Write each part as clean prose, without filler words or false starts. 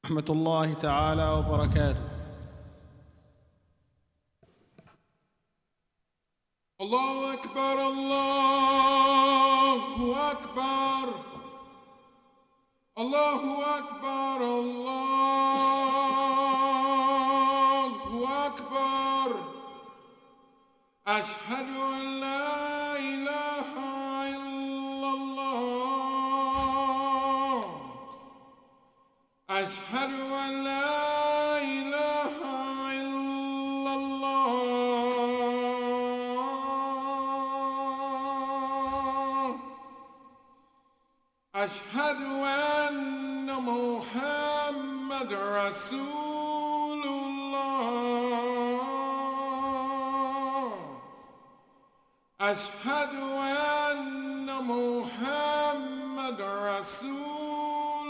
ورحمة الله تعالى وبركاته. الله أكبر الله أكبر الله أكبر الله أكبر أشهد أن لا إله إلا الله أشهد أن لا إله إلا الله أشهد أن محمد رسول الله أشهد أن محمد رسول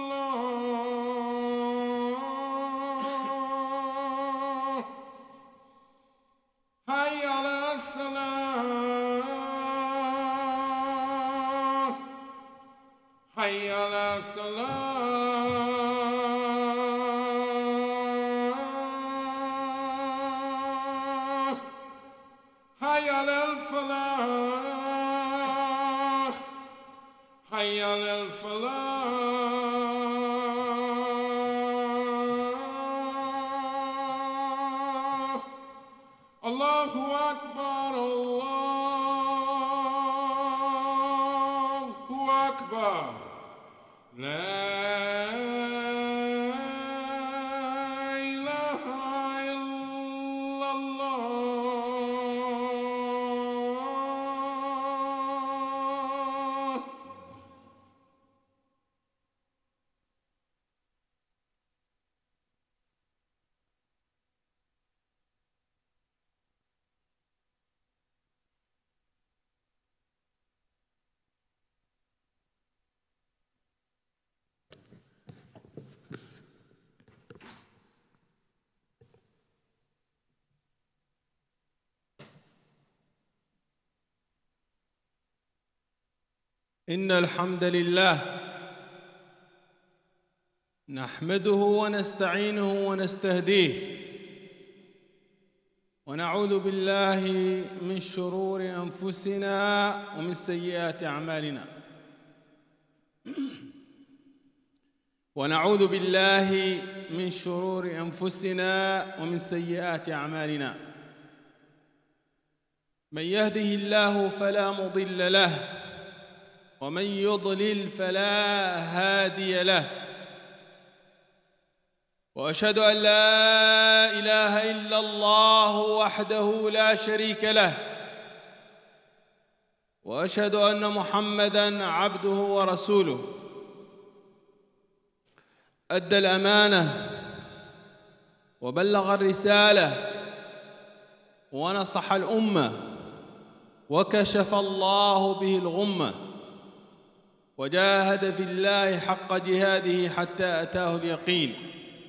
الله حي على الصلاة حي على الصلاة حي على الفلاح حي على الفلاح الله أكبر الله أكبر لا إله إلا الله إن الحمد لله نحمده ونستعينه ونستهديه ونعوذ بالله من شرور أنفسنا ومن سيئات أعمالنا ونعوذ بالله من شرور أنفسنا ومن سيئات أعمالنا من يهده الله فلا مضل له ومن يضلل فلا هادي له وأشهد أن لا إله إلا الله وحده لا شريك له وأشهد أن محمدًا عبده ورسوله أدى الأمانة وبلغ الرسالة ونصح الأمة وكشف الله به الغمة وجاهد في الله حق جهاده حتى أتاه اليقين.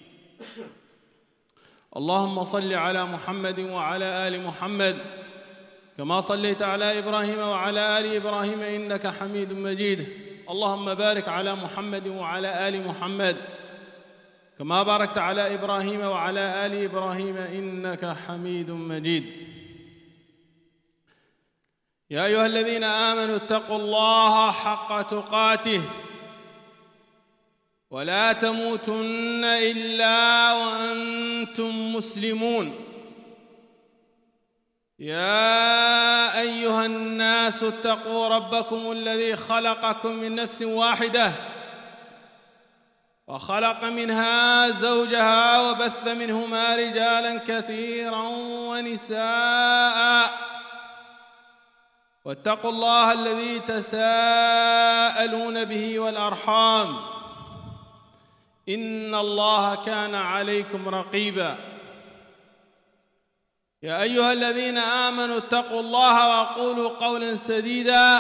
اللهم صل على محمد وعلى آل محمد كما صليت على إبراهيم وعلى آل إبراهيم إنك حميد مجيد. اللهم بارك على محمد وعلى آل محمد كما باركت على إبراهيم وعلى آل إبراهيم إنك حميد مجيد. يا أيها الذين آمنوا اتقوا الله حق تقاته ولا تموتن إلا وأنتم مسلمون. يا أيها الناس اتقوا ربكم الذي خلقكم من نفس واحدة وخلق منها زوجها وبث منهما رجالا كثيرا ونساء واتقوا الله الذي تساءلون به والأرحام إن الله كان عليكم رقيبا. يا أيها الذين آمنوا اتقوا الله وقولوا قولا سديدا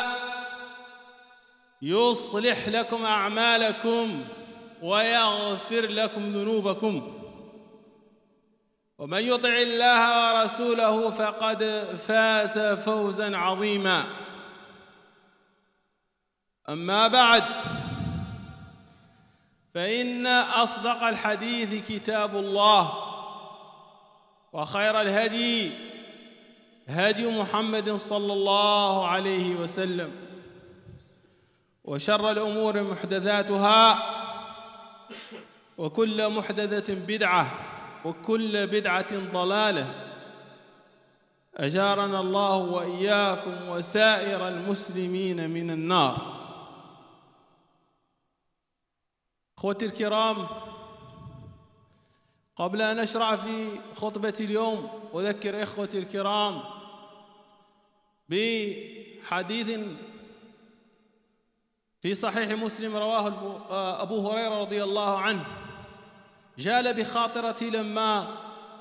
يصلح لكم أعمالكم ويغفر لكم ذنوبكم ومن يطع الله ورسوله فقد فاز فوزا عظيما. أما بعد فإن أصدق الحديث كتاب الله، وخير الهدي هدي محمد صلى الله عليه وسلم، وشر الأمور محدثاتها، وكل محدثة بدعة، وكل بدعة ضلالة. أجارنا الله وإياكم وسائر المسلمين من النار. أخوتي الكرام، قبل أن أشرع في خطبتي اليوم أذكر إخوتي الكرام بحديث في صحيح مسلم رواه أبو هريرة رضي الله عنه، جال بخاطرتي لما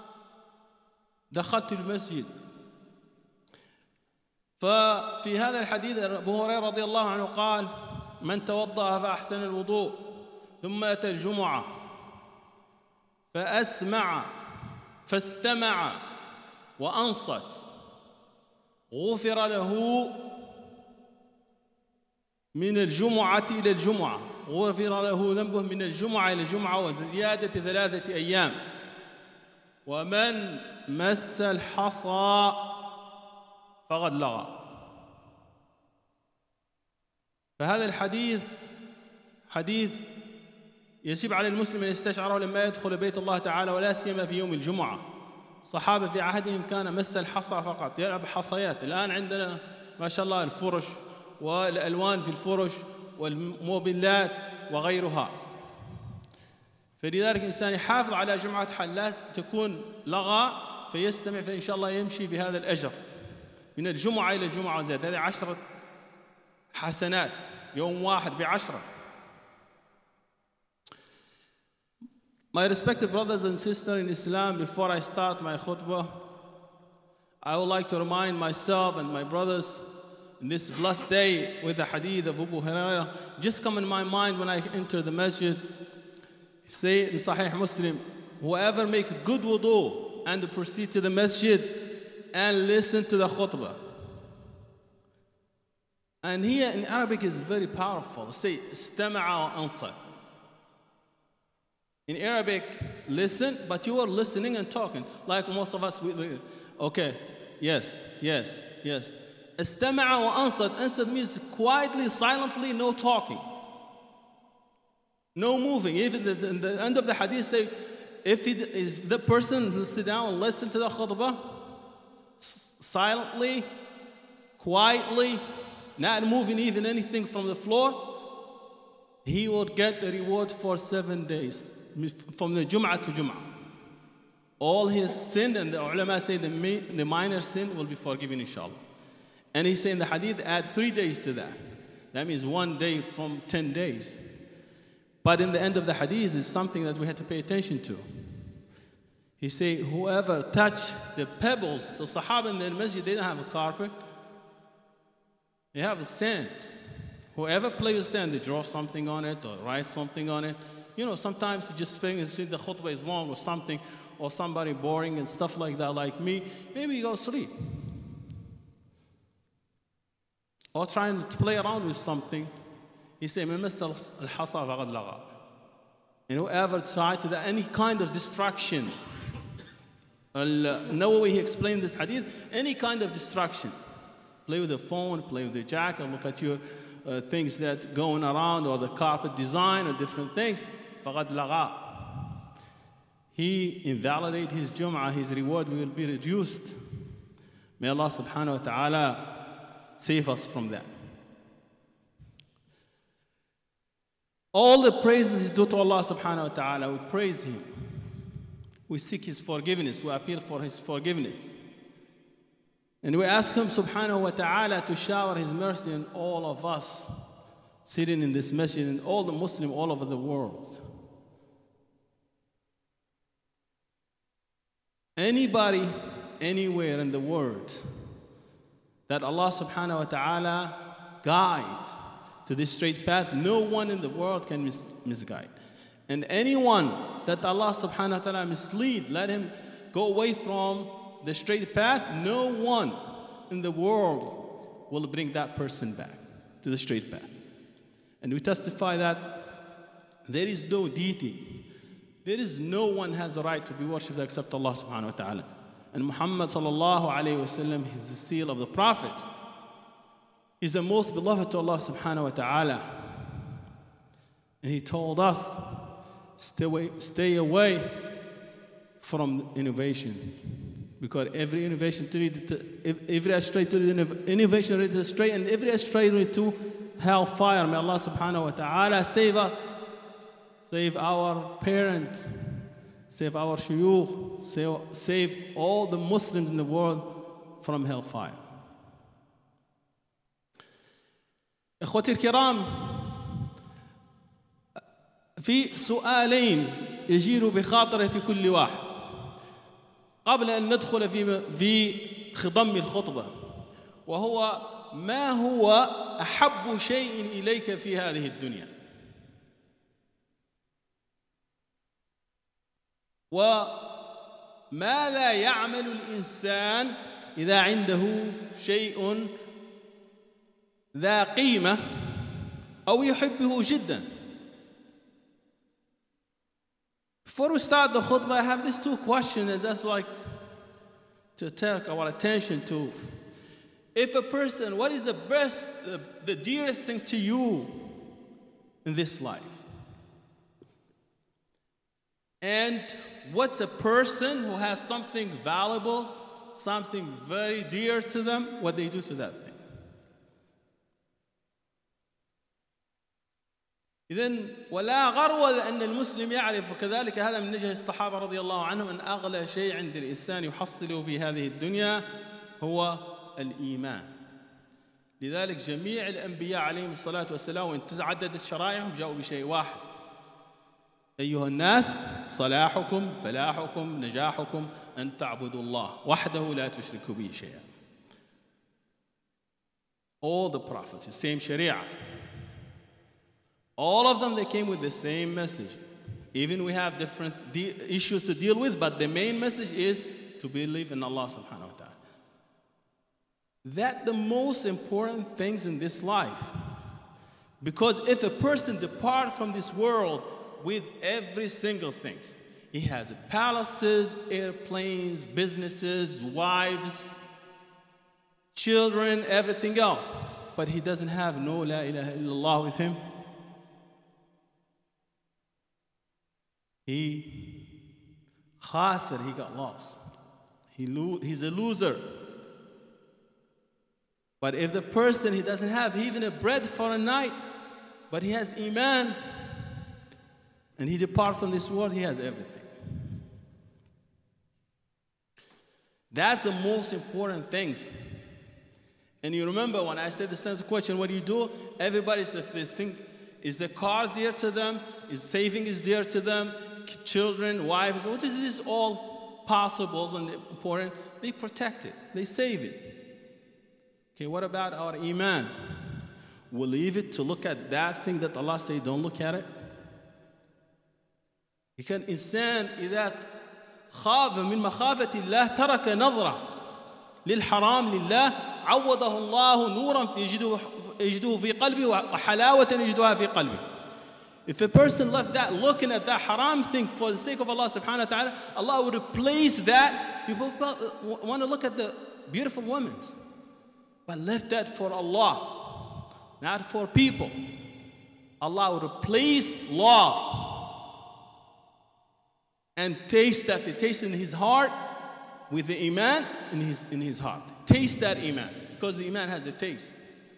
دخلت المسجد. ففي هذا الحديث أبو هريرة رضي الله عنه قال: من توضأ فأحسن الوضوء ثم أتى الجمعة فاستمع وأنصت غفر له من الجمعة إلى الجمعة، غفر له ذنبه من الجمعة إلى الجمعة وزيادة 3 أيام. ومن مس الحصى فقد لغى. فهذا الحديث حديث يجب على المسلم أن يستشعره لما يدخل بيت الله تعالى، ولا سيما في يوم الجمعة. الصحابة في عهدهم كان مس الحصى فقط، يلعب حصيات. الآن عندنا ما شاء الله الفرش والألوان في الفرش والموبيلات وغيرها. فلذلك الإنسان يحافظ على جمعة حلات تكون لغى فيستمع، فإن شاء الله يمشي بهذا الأجر من الجمعة إلى الجمعة وزيادة. هذه 10 حسنات، يوم واحد ب10. My respected brothers and sisters in Islam, before I start my khutbah, I would like to remind myself and my brothers in this blessed day with the hadith of Abu Hurairah just come in my mind when I enter the masjid. Say in Sahih Muslim, whoever make a good wudu and proceed to the masjid and listen to the khutbah. And here in Arabic is very powerful. Say istama'a wa ansat. In Arabic, listen, but you are listening and talking. Like most of us, okay, yes, yes, yes. Istama'a wa ansat. Ansat means quietly, silently, no talking. No moving. Even in the end of the hadith say, if the person who sit down and listen to the khutbah, silently, quietly, not moving even anything from the floor, he will get the reward for 7 days. From the Jum'ah to Jum'ah. All his sin, and the ulama say the minor sin will be forgiven inshallah. And he say in the hadith, add 3 days to that. That means 1 day from 10 days. But in the end of the hadith is something that we have to pay attention to. He say, whoever touch the pebbles, the Sahaba in the masjid, they didn't have a carpet. They have a sand. Whoever plays with sand, they draw something on it or write something on it. You know, sometimes you just think the khutbah is long or something, or somebody boring and stuff like that, like me. Maybe you go sleep. Or trying to play around with something. He said, and whoever tried to any kind of distraction. Nawawi, he explained this hadith, any kind of distraction. Play with the phone, play with the jacket, look at your things that going around, or the carpet design, or different things. فَقَدْ لَغَى. He invalidate his Jum'ah, his reward will be reduced. May Allah subhanahu wa ta'ala save us from that. All the praises is due to Allah subhanahu wa ta'ala. We praise Him. We seek His forgiveness. We appeal for His forgiveness. And we ask Him subhanahu wa ta'ala to shower His mercy on all of us sitting in this masjid and all the Muslims all over the world. Anybody, anywhere in the world that Allah subhanahu wa ta'ala guide to this straight path, no one in the world can misguide. And anyone that Allah subhanahu wa ta'ala mislead, let him go away from the straight path, no one in the world will bring that person back to the straight path. And we testify that there is no deity. There is no one has a right to be worshipped except Allah subhanahu wa ta'ala. And Muhammad sallallahu alayhi wa sallam is the seal of the prophets. He's the most beloved to Allah subhanahu wa ta'ala. And he told us, stay away from innovation. Because every innovation every astray to innovation leads astray, and every astray leads to hellfire. May Allah subhanahu wa ta'ala save us. Save our parents, save our shuyukh, save all the Muslims in the world from hellfire. إخوتي الكرام، في سؤالين يجير بخاطرة كل واحد قبل أن ندخل في خضم الخطبة، وهو ما هو أحب شيء إليك في هذه الدنيا؟ وماذا يعمل الإنسان إذا عنده شيء ذا قيمة أو يحبه جدا؟ Before we start the khutbah, I have these two questions, and that's like to take our attention to. If a person, what is the best, the dearest thing to you in this life? And what's a person who has something valuable, something very dear to them, what they do to that thing? إذن ولا غرو أن المسلم يعرف، وكذلك هذا من نجه الصحابة رضي الله عنهم، أن أغلى شيء عند الإنسان يحصله في هذه الدنيا هو الإيمان. لذلك جميع الأنبياء عليهم الصلاة والسلام وإن تعددت شرائعهم جاءوا بشيء واحد: أيها الناس صلاحكم فلاحكم نجاحكم أن تعبدوا الله وحده لا تشركوا به شيئا. All the prophets, the same sharia. All of them, they came with the same message. Even we have different issues to deal with, but the main message is to believe in Allah subhanahu wa ta'ala. That's the most important things in this life. Because if a person departs from this world with every single thing, he has palaces, airplanes, businesses, wives, children, everything else, but he doesn't have no la ilaha illallah with him, he khasir, he got lost. He's a loser. But if the person, he doesn't have even a bread for a night, but he has iman, and he departs from this world, he has everything. That's the most important things. And you remember when I said this question, what do you do? Everybody says, if they think, is the cars dear to them? Is saving is dear to them? Children, wives, what is this all possible and important? They protect it. They save it. Okay, what about our iman? We'll leave it to look at that thing that Allah says, don't look at it. كان إنسان إذا خاف من مخافة الله ترك نظرة للحرام لله عوضه الله نورا يجده في قلبه وحلاوة يجدها في قلبه. If a person left that looking at that haram thing for the sake of Allah subhanahu wa ta'ala, Allah would replace that. People want to look at the beautiful women, but left that for Allah, not for people. Allah would replace love and taste that, the taste in his heart with the iman in his heart. Taste that iman, because the iman has a taste.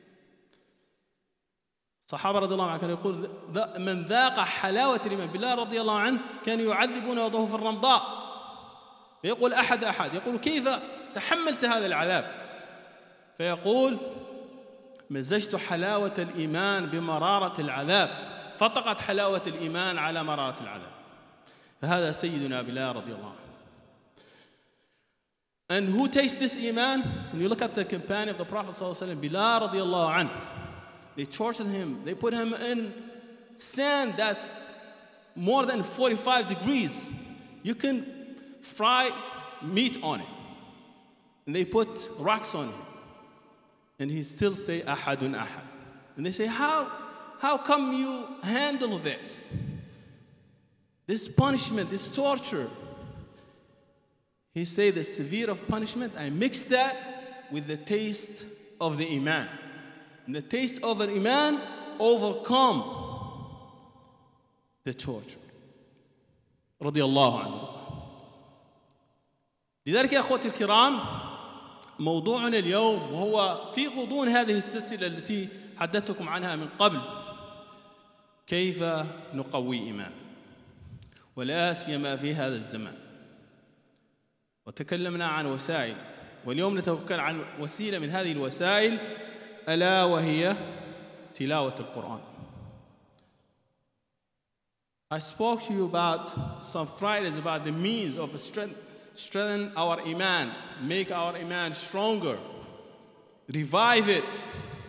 الصحابة رضي الله عنهم كانوا يقول من ذاق حلاوة الإيمان بالله رضي الله عنه كانوا يعذبون وضعه في الرمضاء. فيقول أحد يقول كيف تحملت هذا العذاب؟ فيقول مزجت حلاوة الإيمان بمرارة العذاب فطقت حلاوة الإيمان على مرارة العذاب. فهذا سيدنا بلال رضي الله عنه. And who tastes this iman? When you look at the companion of the Prophet صلى الله عليه وسلم, Bilal رضي الله عنه, they tortured him. They put him in sand that's more than 45 degrees. You can fry meat on it. And they put rocks on him. And he still say, Ahadun Ahad. And they say, how come you handle this? this punishment, this torture. He said the severe of punishment, I mix that with the taste of the Iman. And the taste of the Iman overcome the torture. رضي الله عنه. لذلك يا أخوتي الكرام موضوعنا اليوم وهو في غضون هذه السلسلة التي حدثتكم عنها من قبل، كيف نقوي إيماننا ولا سيما في هذا الزمان. وتكلمنا عن وسائل، واليوم نتوكل عن وسيلة من هذه الوسائل ألا وهي تلاوة القرآن. I spoke to you about some Fridays about the means of strengthen our Iman, make our Iman stronger, revive it.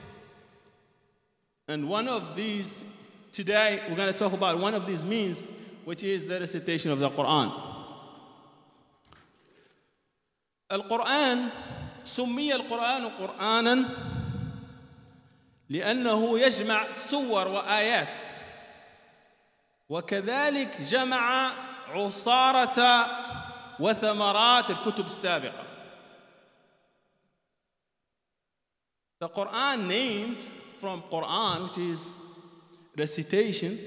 And one of these, today we're going to talk about one of these means, which is the recitation of the Quran. القرآن سمي القرآن قرآنا لأنه يجمع سور وآيات، وكذلك جمع عصارة وثمرات الكتب السابقة. The Quran named from Quran, which is recitation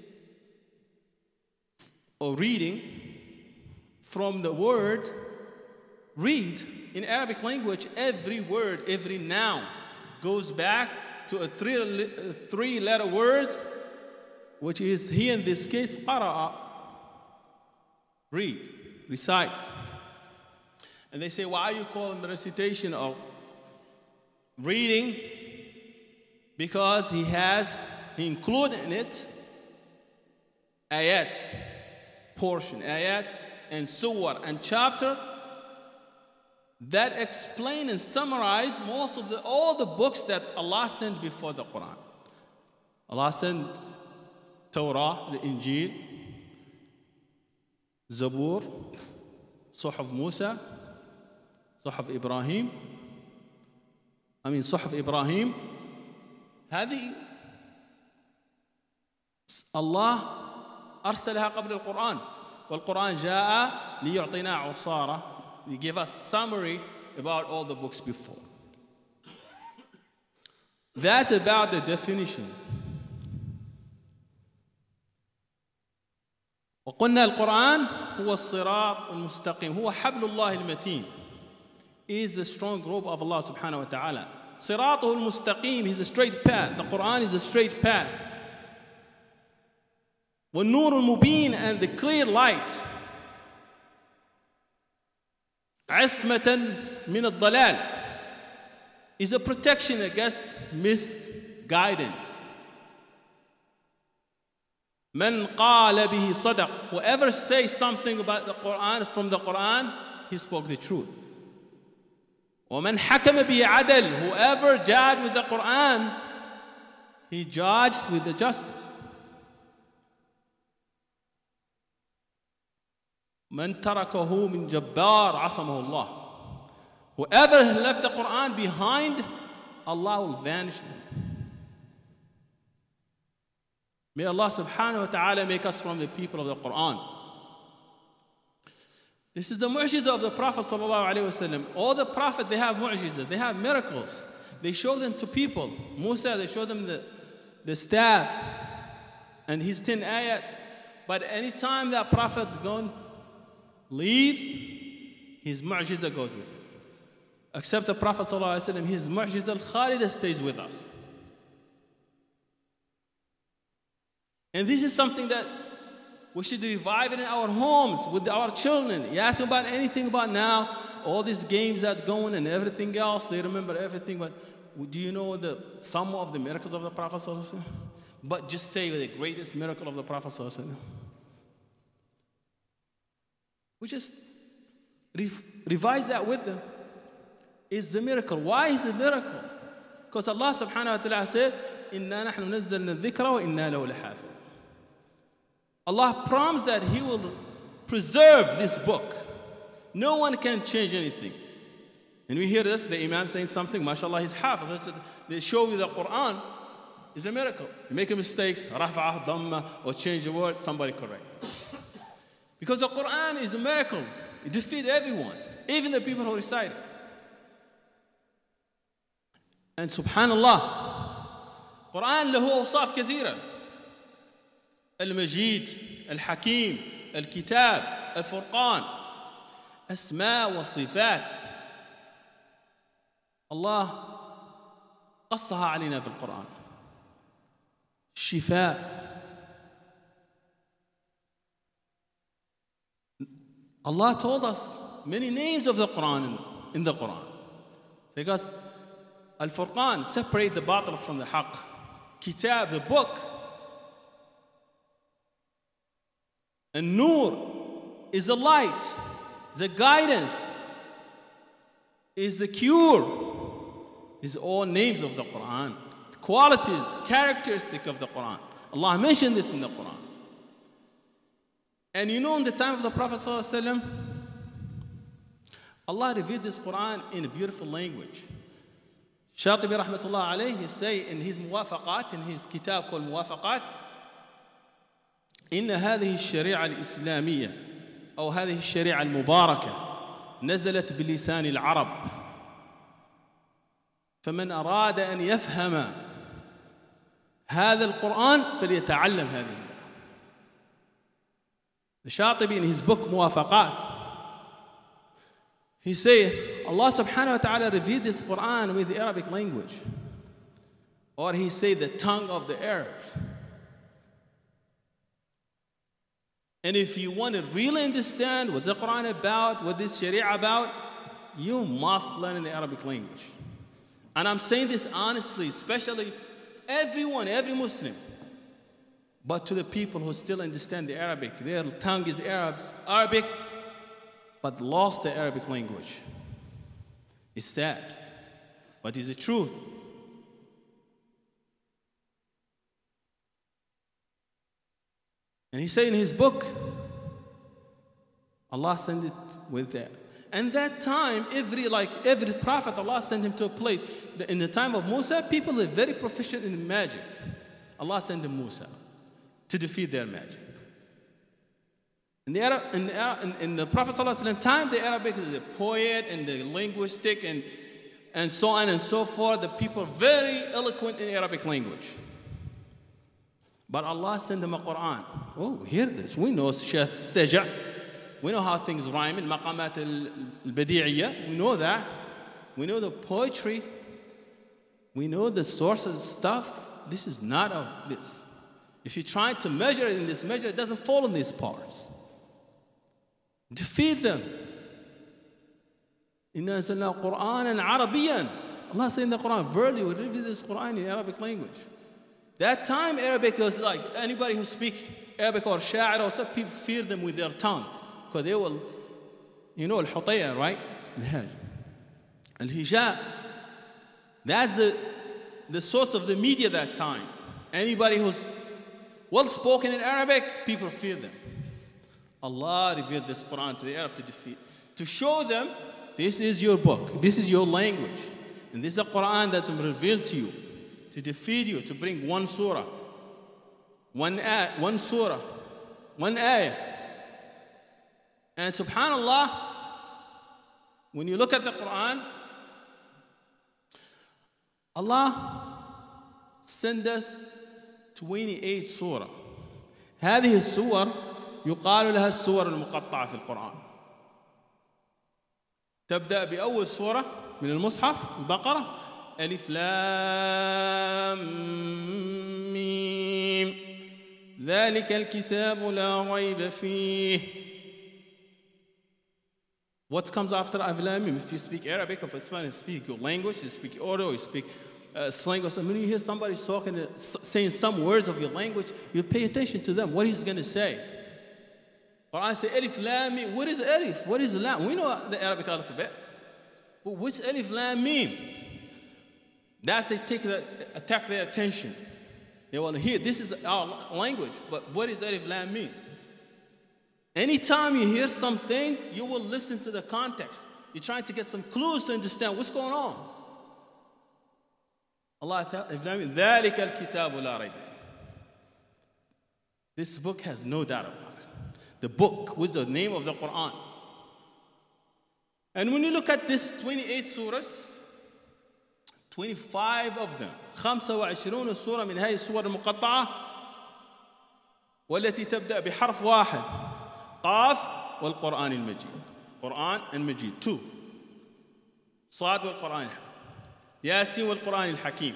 or reading, from the word read. In Arabic language, every word, every noun goes back to a three-letter word, which is here in this case, qara'a, read, recite. And they say, why are you calling the recitation of reading? Because he included in it ayat, portion, ayat, and surah, and chapter that explain and summarize most of all the books that Allah sent before the Quran. Allah sent Torah, the Injil, Zabur, Suhuf Musa, Suhuf Ibrahim. Suhuf Ibrahim. هذه الله أرسلها قبل القرآن، والقرآن جاء ليعطينا عصارة. He gave us summary about all the books before. That's about the definitions. وقلنا القرآن هو الصراط المستقيم، هو حبل الله المتين. Is the strong rope of Allah subhanahu wa ta'ala. صراطه المستقيم is a straight path. The Quran is a straight path. والنور المبين, and the clear light. عصمة من الضلال is a protection against misguidance. من قال به صدق, whoever says something about the Quran from the Quran, he spoke the truth. ومن حكم به عدل, whoever judged with the Quran, he judged with the justice. من تركه من جبار عصمه الله, whoever left the Quran behind, Allah will vanish them. May Allah subhanahu wa ta'ala make us from the people of the Quran. This is the mu'jiza of the Prophet sallallahu alaihi wasallam. All the prophets, they have mu'jiza, they have miracles. They show them to people. Musa, they show them the staff and his 10 ayat. But anytime that prophet leaves, his mu'jiza goes with him. Except the Prophet sallallahu alaihi wasallam, his mu'jiza al-khalida stays with us. And this is something that we should revive it in our homes with our children. You ask them about anything about now, all these games that's going and everything else, they remember everything. But do you know some of the miracles of the Prophet sallallahu alaihi wasallam? But just say the greatest miracle of the Prophet sallallahu alaihi wasallam. We just revise that with them. It's a miracle. Why is it a miracle? Because Allah subhanahu wa ta'ala said, إِنَّا نَحْنُ نَزَّلْنَا الذِّكْرَ وَإِنَّا لَهُ لَحَافِظُونَ. Allah promised that He will preserve this book. No one can change anything. And we hear this, the Imam saying something, mashallah, he's hafiz. They show you the Quran is a miracle. You make a mistake, rafa'ah, dhamma, or change a word, somebody correct. Because the Quran is a miracle. It defeats everyone, even the people who recite it. And subhanallah, Quran له أوصاف كثيرة. المجيد، الحكيم، الكتاب، الفرقان، أسماء وصفات الله قصها علينا في القرآن. الشفاء. Allah told us many names of the Quran in the Quran. Because Al-Furqan, separate the batil from the haqq. Kitab, the book. And Nur is the light, the guidance, is the cure. Is all names of the Quran. The qualities, characteristics of the Quran. Allah mentioned this in the Quran. And you know, in the time of the Prophet ﷺ, Allah revealed this Quran in a beautiful language. Shatibi rahmatullah alayhi, he say in his muwafaqat, in his kitab called Muwafaqat, إن هذه الشريعة الإسلامية أو هذه الشريعة المباركة نزلت بلسان العرب فمن أراد أن يفهم هذا القرآن فليتعلم هذه اللغة. The Shatibi in his book Muwafaqat, he said Allah subhanahu wa ta'ala revealed this Quran with the Arabic language, or he said the tongue of the Arabs. And if you want to really understand what the Quran about, what this Sharia about, you must learn in the Arabic language. And I'm saying this honestly, especially everyone, every Muslim. But to the people who still understand the Arabic, their tongue is Arabic, but lost the Arabic language. It's sad, but it's the truth. And he said in his book, Allah sent it with that. And that time, every prophet, Allah sent him to a place. In the time of Musa, people are very proficient in magic. Allah sent them Musa to defeat their magic. In the Prophet ﷺ time, the Arabic is the poet and the linguistic and so on and so forth. The people are very eloquent in Arabic language. But Allah sent them a Quran. Oh, hear this. We know Saja. We know how things rhyme in Maqamat al-Badi'iyya. We know that. We know the poetry. We know the source of the stuff. This is not of this. If you try to measure it in this measure, it doesn't fall in these parts. Defeat them. Inna anzalna Qur'anan Arabiyan. Allah said in the Quran, verily we reveal this Quran in Arabic language. That time Arabic was like anybody who speaks Arabic or Sha'ir or some people fear them with their tongue. Because they will, you know, al-Hutayya, right? Al-Hijab. That's the source of the media that time. Anybody who's well spoken in Arabic, people fear them. Allah revealed this Quran to the Arab to defeat, to show them this is your book, this is your language, and this is a Quran that's revealed to you, to defeat you, to bring one surah, one ayah. And subhanallah, when you look at the Quran, Allah sent us 28 surah. هذه السور يقال لها السور المقطعة في القرآن. تبدأ بأول سورة من المصحف البقرة ألف لام ميم ذلك الكتاب لا ريب فيه. What comes after Alif Lam Mim? If you speak Arabic or if Spanish, speak your language, you speak Urdu, you speak slang or something. When you hear somebody talking, saying some words of your language, you pay attention to them, what he's going to say. Or I say Alif Lam Mim. What is Alif? What is Lam? We know the Arabic alphabet. But what's Alif Lam Mim? That's they attack their attention. They want to hear, this is our language, but what is Alif Lam Mim? Anytime you hear something, you will listen to the context. You're trying to get some clues to understand what's going on. Allah Ta'ala, ذَلِكَ الْكِتَابُ لَا رَيْبَ فِيهِ. This book has no doubt about it. the book with the name of the Quran. And when you look at this 28 surahs, 25 of them 25 سورة من هذه السور المقطعة والتي تبدأ بحرف واحد قاف والقرآن المجيد. قرآن المجيد 2 صاد والقرآن ياسين والقرآن الحكيم.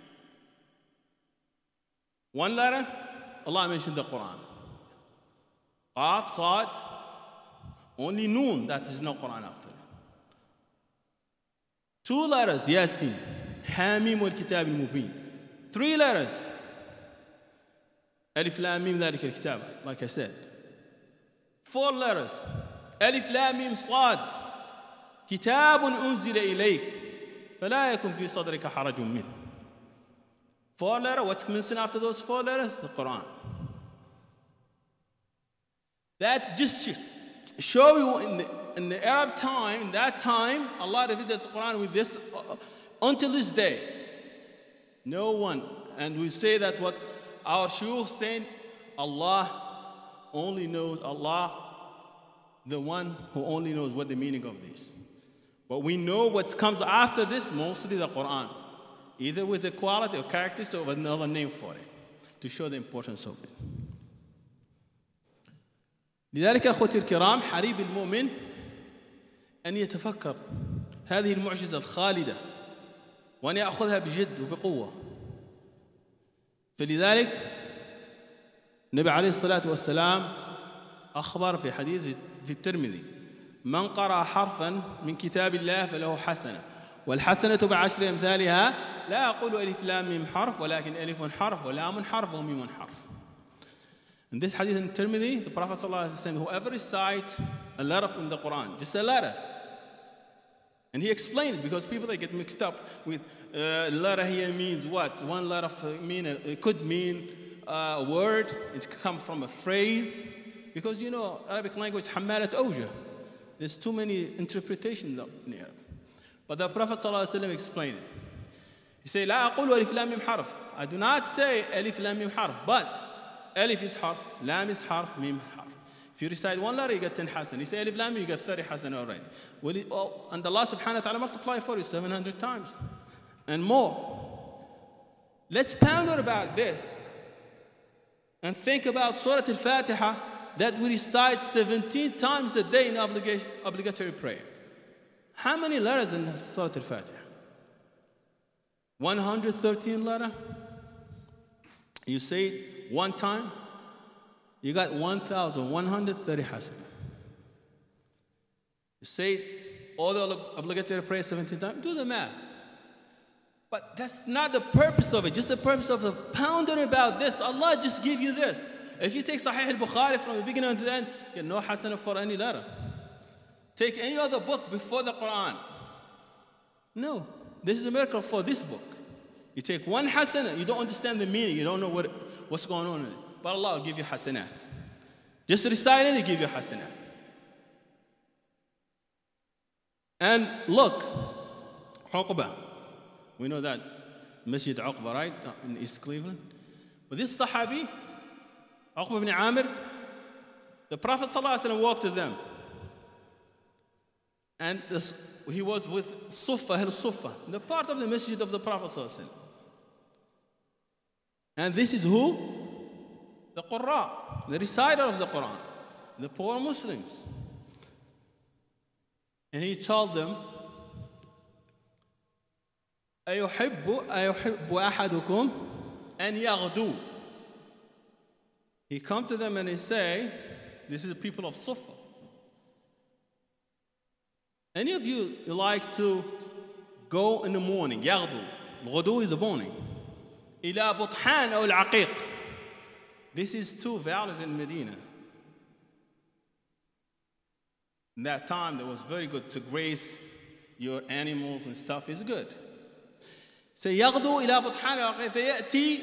1 letter Allah mentioned the Quran. Qaf, Sad, only Noon, that is no Quran after it. 2 letters, Yasin, Hamim wal Kitab al Mubin. 3 letters, Alif Lam Mim ذلك الكتاب, like I said. 4 letters, Alif Lam Mim Sad, كتاب أنزل إليك فلا يكن في صدرك حرج منه. 4 letters, what's missing after those 4 letters? The Quran. That's just to show you in the Arab time, in that time, Allah revealed the Quran with this until this day. No one, and we say that what our shuyukh saying, Allah only knows, Allah, the one who only knows what the meaning of this. But we know what comes after this, mostly the Quran, either with the quality or characteristic or another name for it, to show the importance of it. لذلك أخوتي الكرام حري بالمؤمن أن يتفكر هذه المعجزة الخالدة وأن يأخذها بجد وبقوة. فلذلك النبي عليه الصلاة والسلام أخبر في حديث في الترمذي من قرأ حرفا من كتاب الله فله حسنة والحسنة ب10 أمثالها لا أقول ألف لام ميم حرف ولكن ألف حرف ولام حرف وميم حرف. In this hadith in Tirmidhi, the Prophet ﷺ, whoever recites a letter from the Quran, just a letter, and he explained it because people they get mixed up with letter here means what? One letter it could mean a word, it could come from a phrase, because you know Arabic language حمالة أوجه. There's too many interpretations in Arab. But the Prophet ﷺ explained it. He said, لا أقول ألف لام ميم حرف. I do not say ألف لام ميم حرف, but Alif is harf, Lam is harf, Mim harf. If you recite 1 letter, you get 10 hasan. You say Alif Lam, you get 30 hasan already. And Allah subhanahu wa ta'ala multiply for you 700 times and more. Let's ponder about this and think about Surah Al-Fatiha that we recite 17 times a day in obligatory prayer. How many letters in Surah Al-Fatiha? 113 letters. You say it 1 time, you got 1,130 hasan. You say it, all the obligatory prayer 17 times, do the math. But that's not the purpose of it, just the purpose of the pondering about this. Allah just give you this. If you take Sahih al-Bukhari from the beginning to the end, you get no hasan for any letter. Take any other book before the Quran. No, this is a miracle for this book. You take 1 hasanah, you don't understand the meaning, you don't know what's going on in it. But Allah will give you hasanat. Just recite it, He'll give you hasanat. And look, Uqba. We know that Masjid Uqba, right? In East Cleveland. But this Sahabi, Uqba ibn Amir, the Prophet ﷺ walked to them. And he was with Sufa, Ahl Sufa, the part of the Masjid of the Prophet ﷺ. And this is who? The Qurra, the reciter of the Quran, the poor Muslims. And he told them, أيحب أحدكم أن يغدو. He come to them and he say, this is the people of Sufa. Any of you like to go in the morning, يغدو. الغدو is the morning. إلى بطحان أو العقيق. This is 2 valleys in Medina. In that time, it was very good to graze your animals and stuff. It's good. سيغدو إلى بطحان العقيق فيأتي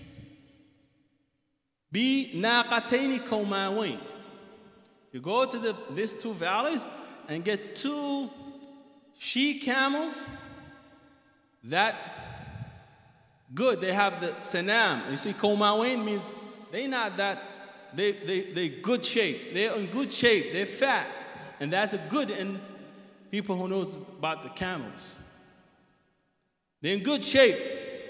بناقتين كوماوين. You go to these 2 valleys and get 2 she camels that good. They have the sanam. You see, Komawain means they're not that they're good shape. They're in good shape. They're fat. And that's a good in people who knows about the camels. They're in good shape.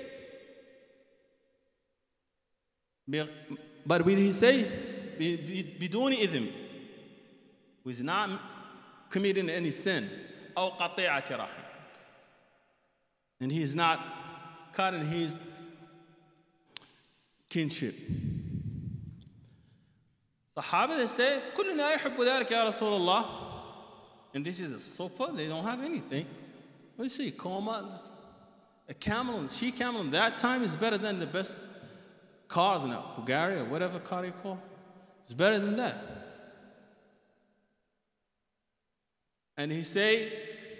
But what did he say? بدون إثم. He's not committing any sin. أو قطيعة رحم. And he is not cutting his kinship. Sahaba, they say, كلنا يحب ذلك يا رسول الله. And this is a sofa, they don't have anything. What do you see? A camel, a she-camel in that time is better than the best cars now. Bulgaria or whatever car you call. It's better than that. And he say,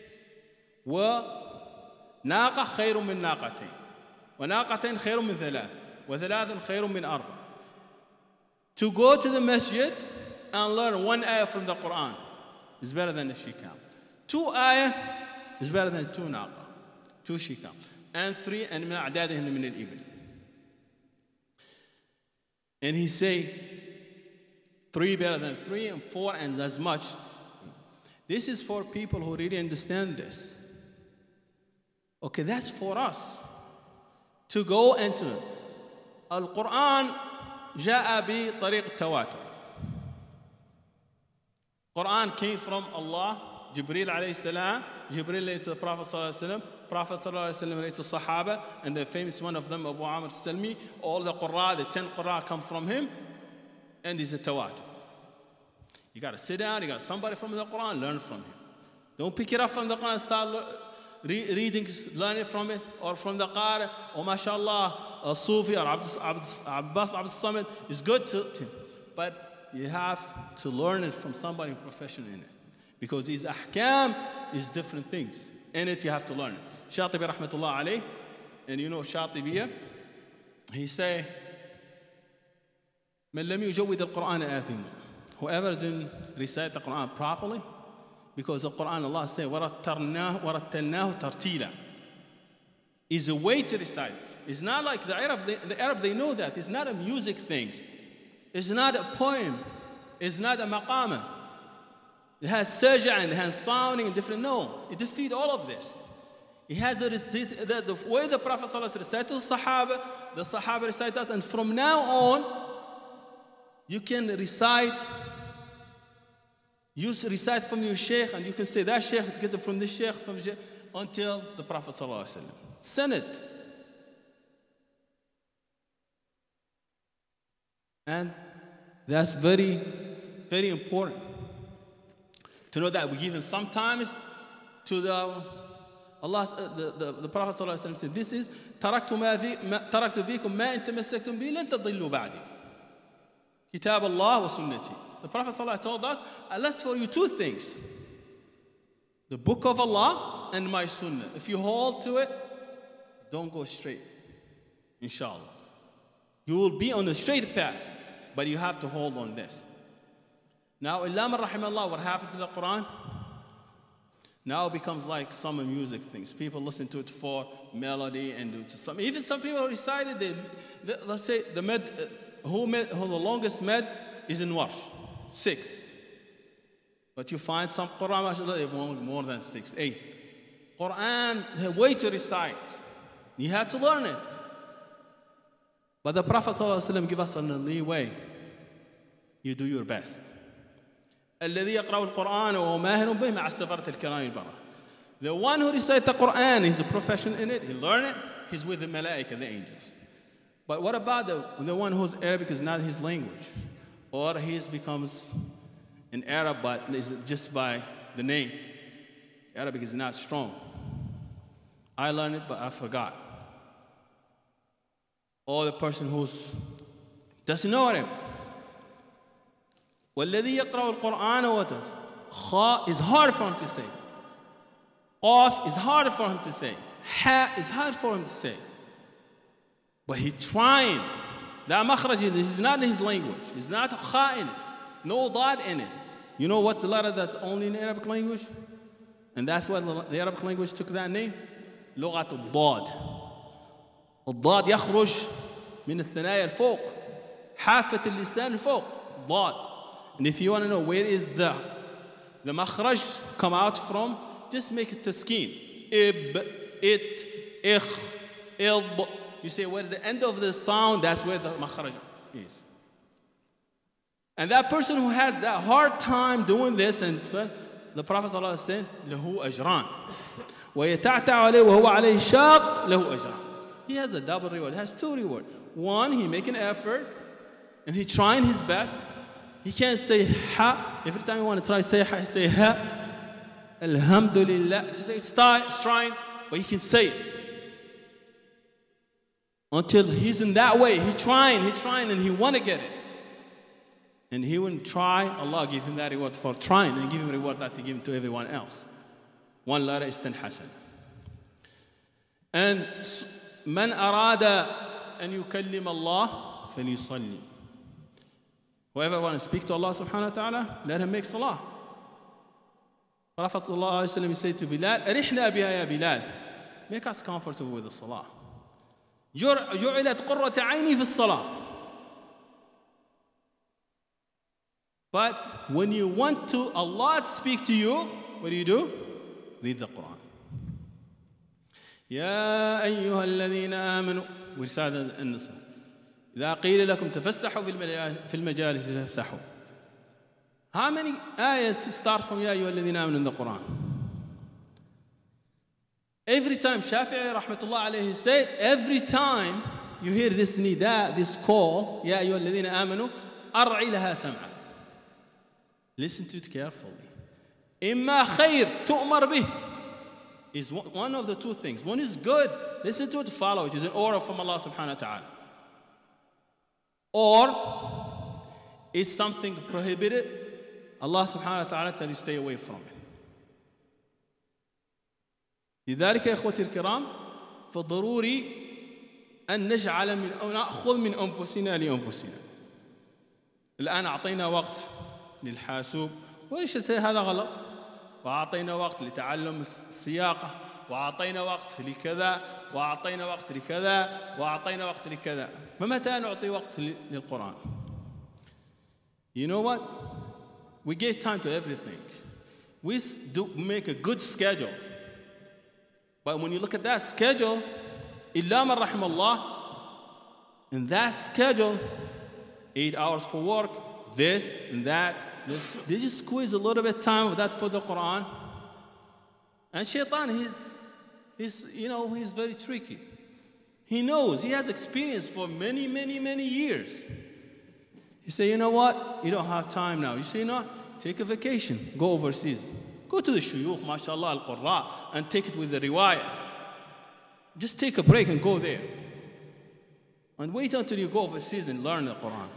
ناقة خير من ناقتين وناقتين خير من ثلاث وثلاث خير من أربع. To go to the masjid and learn one ayah from the Quran is better than a she-camel. 2 ayah is better than 2 ناقة, 2 she-camel. And 3 and من أعدادهن من الإبل. And he say 3 better than 3 and 4 and as much. This is for people who really understand this. Okay, that's for us to go into it. Al-Quran جاء بطريق التواتر. Quran came from Allah, Jibreel alayhi salam. Jibreel laid to the Prophet sallallahu alayhi wa sallam. Prophet sallallahu alayhi wa sallam laid to Sahaba, and the famous one of them, Abu Amr Salmi. All the Qur'an, the 10 Qur'an come from him, and it's a tawatur. You got to sit down, you got somebody from the Quran, learn from him. Don't pick it up from the Quran, start reading, learn it from it, or from the Qari, or mashallah, Sufi, or Abbas Abdul Samad. It's good to but you have to learn it from somebody professional in it. Because these ahkam is different things. In it, you have to learn it. Shatibi rahmatullah alayh, and you know Shatibiya, he say, من لم يجود القرآن آثم. Whoever didn't recite the Quran properly, because the Quran, Allah says, وَرَتَّلْنَاهُ تَرْتِيلًا, is a way to recite. It's not like the Arab, they know that. It's not a music thing. It's not a poem. It's not a maqama. It has saj'a and it has sounding and different. No, it defeats all of this. It has the way the Prophet ﷺ recited to the Sahaba recite us, and from now on, you can recite. You recite from your sheikh, and you can say that sheikh, get it from this sheikh, from sheikh, until the Prophet ﷺ. Send it. And that's very, very important to know that we give him sometimes to the Prophet ﷺ said, this is تركت فيكم ما إن تمسكتم به لن تضلوا بعدي. كتاب الله وسنتي. The Prophet ﷺ told us, I left for you 2 things. The book of Allah and my sunnah. If you hold to it, don't go straight. Inshallah. You will be on the straight path, but you have to hold on this. Now, illa man rahimallah, what happened to the Quran? Now it becomes like some music things. People listen to it for melody and do to some. Even some people recited, let's say the med, who the longest med is in Warsh, 6. But you find some Quran, mashallah, they want more than 6, 8. Quran, the way to recite, you have to learn it. But the Prophet ﷺ give us a leeway. You do your best. الذي يقرأ القرآن وهو ماهر به مع السفرة الكرام البررة. The one who recites the Quran, he's a professional in it, he learn it, he's with the malaika, the angels. But what about the one whose Arabic is not his language? Or he becomes an Arab, but is just by the name. Arabic is not strong. I learned it, but I forgot. Or the person who doesn't know Arabic. والذي يقرأ القرآن وتر خاء is hard for him to say. قاف is harder for him to say. Ha is hard for him to say. But he's trying. لا مخرج, this is not in his language. It's not kha in it. No dad in it. You know what's the letter that's only in the Arabic language? And that's why the Arabic language took that name. لغة الضاد. الضاد يخرج من الثنايا الفوق. حافة اللسان لفوق ضاد. And if you want to know where is the makhraj come out from, just make it taskin. Ib, it, ikh, id. You say where the end of the sound, that's where the makhraj is. And that person who has that hard time doing this, and the Prophet ﷺ said, له أجران ويتعتع عليه وهو عليه شاق له أجران. He has a double reward. He has two rewards. One, he make an effort and he trying his best. He can't say ha. Every time you want to try to say ha, he say ha. Alhamdulillah. It's trying, but he can say it. Until he's in that way. He's trying, and he want to get it. And he wouldn't try, Allah give him that reward for trying, and give him a reward that he give him to everyone else. One letter is 10 hasan. And من أراد أن يكلم الله فليصلي. Whoever wants to speak to Allah subhanahu wa ta'ala, let him make salah. Prophet sallallahu alayhi wa sallam said to Bilal, أرحنا بها يا Bilal. Make us comfortable with the salah. جعلت قرة عيني في الصلاة. But when you want to Allah to speak to you, what do? Read the Quran. يا أيها الذين آمنوا ورسالة النساء إذا قيل لكم تفسحوا في المجالس فافسحوا. How many ayahs start from يا أيها الذين آمنوا in the Quran? Every time Shafi'i rahmatullah alayhi said, every time you hear this nida, this call, يا أيها الذين آمنوا أرعي لها سمعا. Listen to it carefully. إما خير تؤمر به is one of the two things. One is good, listen to it, follow it. It's an order from Allah subhanahu wa ta'ala. Or is something prohibited, Allah subhanahu wa ta'ala tells you stay away from it. لذلك يا إخوتي الكرام فضروري أن نأخذ من أنفسنا لأنفسنا. الآن أعطينا وقت للحاسوب وليش هذا غلط، وأعطينا وقت لتعلم السياقة، وأعطينا وقت لكذا، وأعطينا وقت لكذا، وأعطينا وقت لكذا. فمتى نعطي وقت للقرآن؟ You know what? We give time to everything. We do make a good schedule. But when you look at that schedule, إلا من رحم الله, in that schedule, 8 hours for work, this and that, they just squeeze a little bit of time of that for the Quran. And Shaitan, he's very tricky. He knows, he has experience for many, many, many years. You say, you know what? You don't have time now. You say, no, take a vacation, go overseas. Go to the shuyukh, mashallah, al-qurra, and take it with the riwayah. Just take a break and go there. And wait until you go overseas and learn the Quran.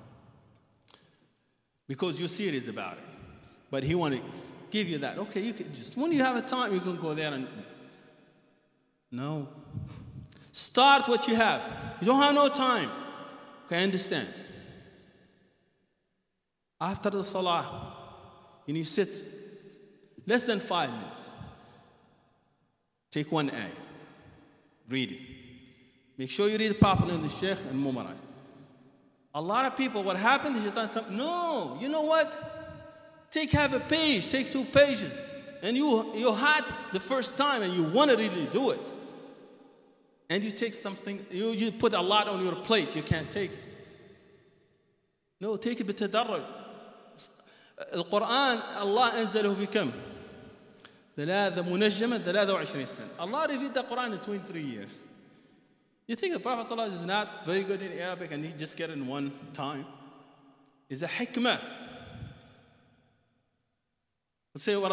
Because you're serious about it. But he want to give you that. Okay, you can just, when you have a time, you can go there and, no. Start what you have. You don't have no time. Okay, understand. After the salah, and you sit less than 5 minutes. Take one ayah. Read it. Make sure you read it properly in the sheikh and memorize. A lot of people, what happens is you thought, no, you know what? Take half a page, take 2 pages. And you had the first time and you want to really do it. And you take something, you put a lot on your plate, you can't take it. No, take it بتدرج. القرآن الله أنزله في كم؟ منجما 23 سنة. Allah revealed the Quran in 23 years. You think the Prophet ﷺ is not very good in Arabic and he just get it in one time? It's a hikmah. Let's say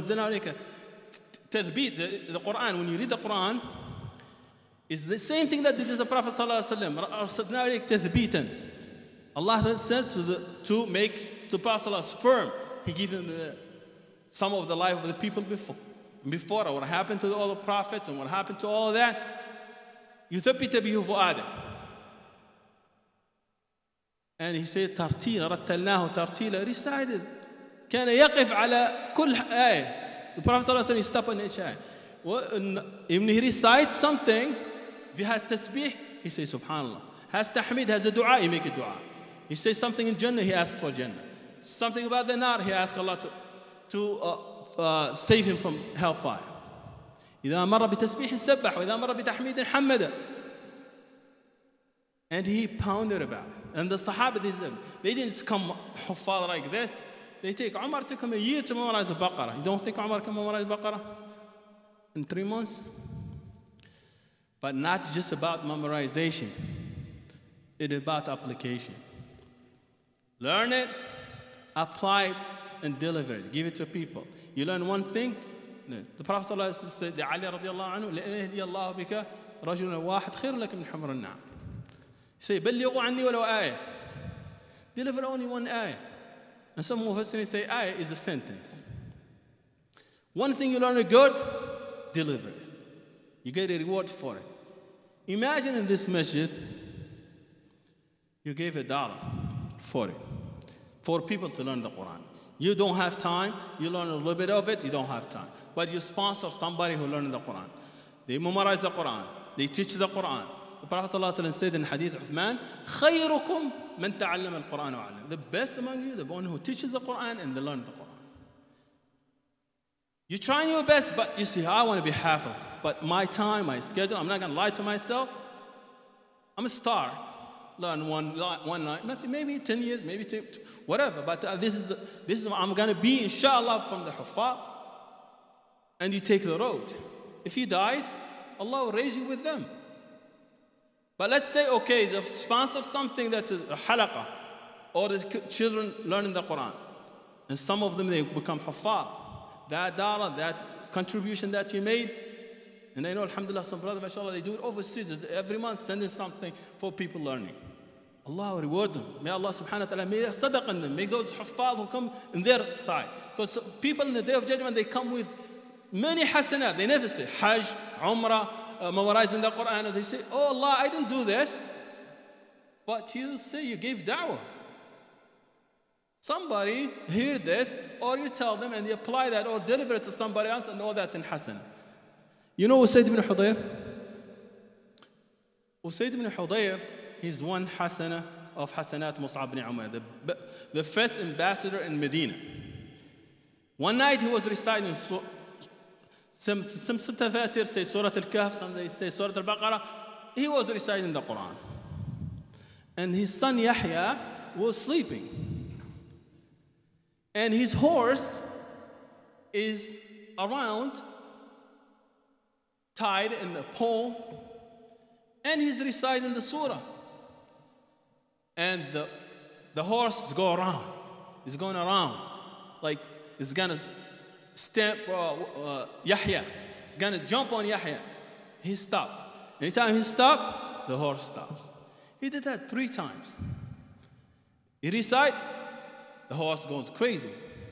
تثبيت, the Quran, when you read the Quran, is the same thing that did the Prophet ﷺ. أرسلنا إليك تثبيتا. Allah said to make the Prophet ﷺ firm. He gave him some of the life of the people before, what happened to all the prophets and what happened to all of that. يثبت به فؤاده. And he said ترتيلا رتلناه ترتيلا, recited. كان يقف على كل آية. The Prophet صلى الله عليه وسلم stopped on each ayah. When he recites something, if he has tasbih, he says subhanallah. Has tahmid, has a dua, he make a dua. He says something in Jannah, he asks for Jannah. Something about the Nar, he asks Allah to save him from hellfire. إذا مر بتسبيح سبح وإذا مر بتحميد حمد. And he pounded about it. And the Sahaba, they didn't come huffaz like this. They take, Umar took him a year to memorize the Baqarah. You don't think Umar can memorize the Baqarah in 3 months? But not just about memorization. It is about application. Learn it, apply it, and deliver it. Give it to people. You learn one thing. The Prophet ﷺ said, Ali radiallahu anhu, لَإِنْ يَهْدِيَ اللَّهُ بِكَ رَجُلًا وَاحِدٍ خَيْرٌ لَكَ مِنْ حُمْرِ النَّعَمِ. Say, بَلِّغُوا عَنِّي وَلَوْ آيَةً. Deliver only one ayah. And some of us say, ayah is a sentence. One thing you learn good, deliver it. You get a reward for it. Imagine in this masjid, you gave $1 for it, for people to learn the Quran. You don't have time, you learn a little bit of it, you don't have time. But you sponsor somebody who learns the Quran. They memorize the Quran, they teach the Quran. The Prophet ﷺ said in Hadith Uthman, خَيْرُكُمْ مَنْ تَعَلَّمَ الْقُرْآنَ وَعَلَّمَ. The best among you, the one who teaches the Quran and they learn the Quran. You're trying your best, but you see, I want to be hafiz. But my time, my schedule, I'm not going to lie to myself. I'm a star. Learn one night, maybe 10 years, maybe 10, whatever. But this is I'm going to be, inshallah, from the huffaz. And you take the road. If you died, Allah will raise you with them. But let's say, okay, they sponsor something that's a halaqah, or the children learning the Quran. And some of them, they become huffaz. That dollar, that contribution that you made, and I know, alhamdulillah, some brothers, mashallah, they do it overseas, every month sending something for people learning. Allah will reward them. May Allah subhanahu wa ta'ala make sadaqah in them, make those huffaz who come in their side. Because people in the Day of Judgment, they come with many hasanat. They never say Hajj, Umrah, memorizing the Quran. They say, oh Allah, I didn't do this. But you say you gave da'wah. Somebody hear this, or you tell them and you apply that, or deliver it to somebody else, and all that's in hasanah. You know Usayd ibn Hudayr? Usayd ibn Hudayr, he's one hasanah of hasanat Mus'ab ibn Umair, the first ambassador in Medina. One night he was reciting some tafasir say Surah Al-Kahf, some they say Surah Al-Baqarah. He was reciting the Quran. And his son Yahya was sleeping. And his horse is around, tied in a pole, and he's reciting the surah. And the horse is going around. He's going around. Like it's gonna stamp Yahya. He's gonna jump on Yahya. He stopped. Anytime he stopped, the horse stops. He did that 3 times. He recites, the horse goes crazy.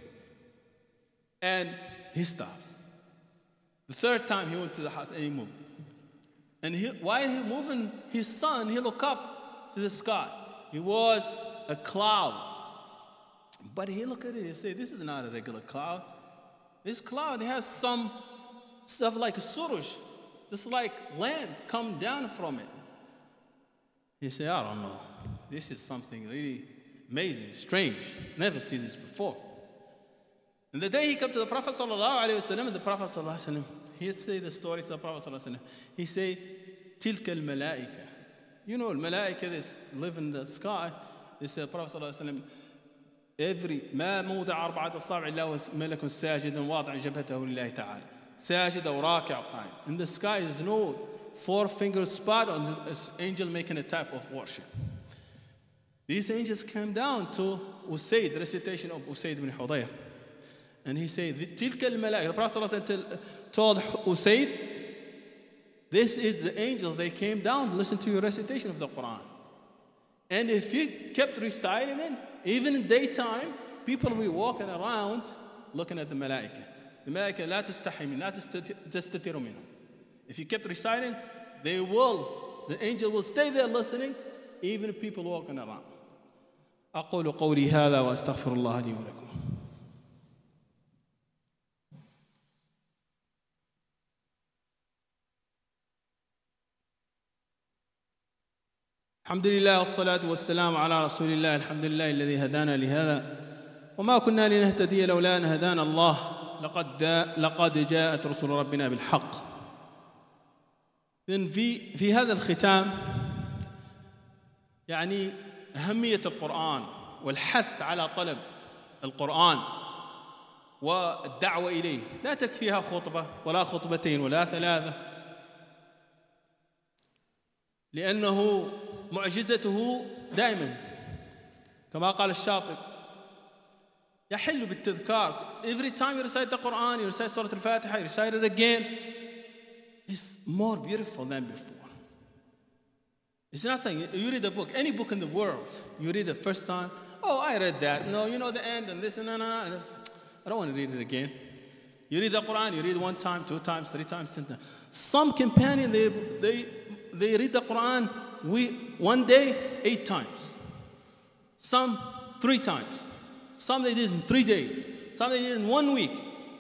And he stops. The 3rd time he went to the house and he moved. And while he moving his son, he looked up to the sky. It was a cloud. But he looked at it and said, this is not a regular cloud. This cloud has some stuff like a surush, just like land come down from it. He said, I don't know. This is something really amazing, strange. Never seen this before. And the day he came to the Prophet ﷺ, the Prophet ﷺ, he'd say the story to the Prophet ﷺ. He say, Tilka al-malaika. You know, al-malaika, they live in the sky. They say, the Prophet ﷺ, ما موضع 4 أصابع إلا وملك ساجد واضع جبهته لله تعالى ساجد أو راكع قائم. In the sky there's no 4-finger spot on this angel making a type of worship. These angels came down to Usayd, the recitation of Usayd ibn Hudayr. And he said, تلك الملائكة. The Prophet ﷺ told Usayd, this is the angels, they came down to listen to your recitation of the Quran. And if you kept reciting it, even in daytime, people will be walking around looking at the malaika. The malaika لا تستحي من لا تستتر منهم. If you kept reciting, the angel will stay there listening, even if people walking around. أقول قولي هذا وأستغفر الله لي ولكم. الحمد لله والصلاة والسلام على رسول الله. الحمد لله الذي هدانا لهذا وما كنا لنهتدي لولا أن هدانا الله. لقد جاءت رسل ربنا بالحق. إذن في هذا الختام يعني أهمية القرآن والحث على طلب القرآن والدعوة إليه. لا تكفيها خطبة ولا خطبتين ولا ثلاثة، لأنه معجزته دائما كما قال الشاطبي يحل بالتذكار. Every time you recite the Quran, you recite Surah Al-Fatiha, you recite it again, it's more beautiful than before. It's nothing. You read a book, any book in the world, you read it first time, oh, I read that. No, you know the end and this and that. I don't want to read it again. You read the Quran, you read 1 time, 2 times, 3 times, 10 times. Some companion, they read the Quran 1 day, 8 times. Some 3 times. Some they did in 3 days. Some they did in 1 week.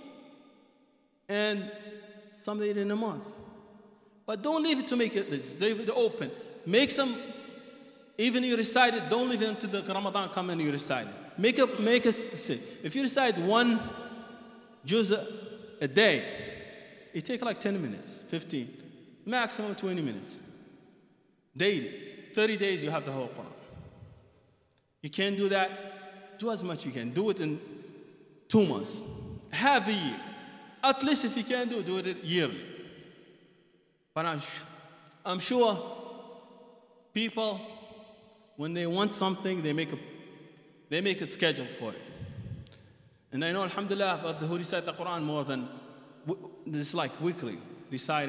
And some they did in a month. But don't leave it to make it this. Leave it open. Make some, even you recite it, don't leave it until the Ramadan come and you recite it. Make a, if you recite 1 juz a day, it takes like 10 minutes, 15, maximum 20 minutes. Daily. 30 days you have the whole Quran. You can't do that, do as much you can. Do it in 2 months, half a year. At least if you can do it yearly. But I'm sure people, when they want something, they make a schedule for it. And I know, alhamdulillah, but who recite the Quran more than, it's like weekly, recite.